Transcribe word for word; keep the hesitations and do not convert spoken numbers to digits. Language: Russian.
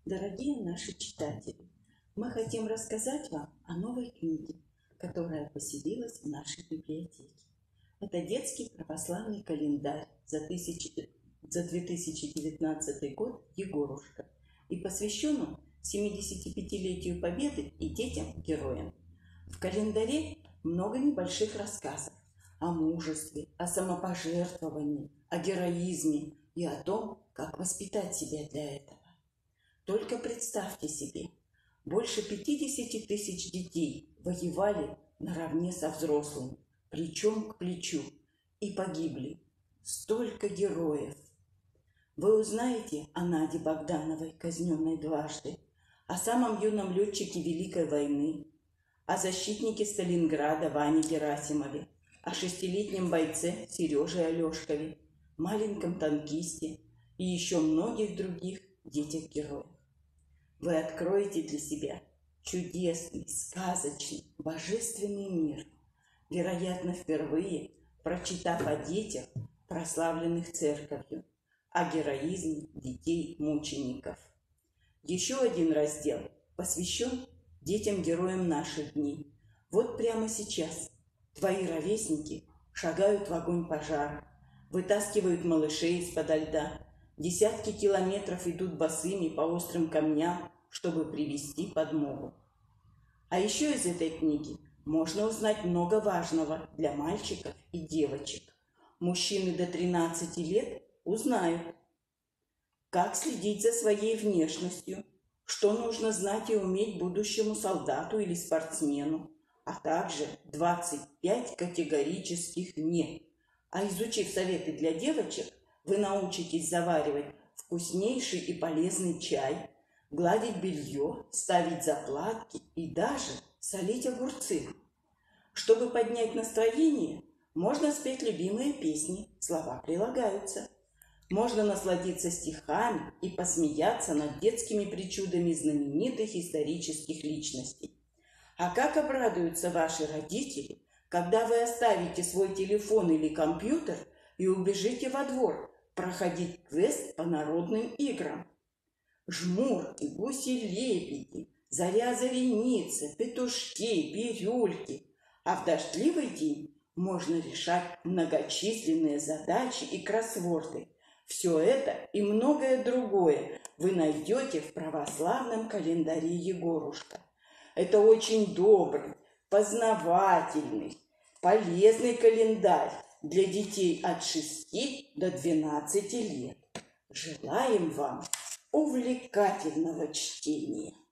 Дорогие наши читатели, мы хотим рассказать вам о новой книге, которая поселилась в нашей библиотеке. Это детский православный календарь за, тысячи, за две тысячи девятнадцатый год «Егорушка», и посвящен он семидесятипятилетию Победы и детям-героям. В календаре много небольших рассказов о мужестве, о самопожертвовании, о героизме и о том, как воспитать себя для этого. Только представьте себе, больше пятидесяти тысяч детей воевали наравне со взрослыми, плечом к плечу, и погибли. Столько героев! Вы узнаете о Наде Богдановой, казненной дважды, о самом юном летчике Великой войны, о защитнике Сталинграда Ване Герасимове, о шестилетнем бойце Сереже Алешкове, маленьком танкисте и еще многих других детях-героев. Вы откроете для себя чудесный, сказочный, божественный мир, вероятно, впервые прочитав о детях, прославленных церковью, о героизме детей-мучеников. Еще один раздел посвящен детям-героям наших дней. Вот прямо сейчас твои ровесники шагают в огонь пожара, вытаскивают малышей из-подо льда, десятки километров идут босыми по острым камням, чтобы привести подмогу. А еще из этой книги можно узнать много важного для мальчиков и девочек. Мужчины до тринадцати лет узнают, как следить за своей внешностью, что нужно знать и уметь будущему солдату или спортсмену, а также двадцать пять категорических «не». А изучив советы для девочек, вы научитесь заваривать вкуснейший и полезный чай, гладить белье, ставить заплатки и даже солить огурцы. Чтобы поднять настроение, можно спеть любимые песни, слова прилагаются. Можно насладиться стихами и посмеяться над детскими причудами знаменитых исторических личностей. А как обрадуются ваши родители, когда вы оставите свой телефон или компьютер и убежите во двор проходить квест по народным играм. Жмурки, гуси-лебеди, заря-зареница, петушки, бирюльки. А в дождливый день можно решать многочисленные задачи и кроссворды. Все это и многое другое вы найдете в православном календаре «Егорушка». Это очень добрый, познавательный, полезный календарь для детей от шести до двенадцати лет. Желаем вам увлекательного чтения!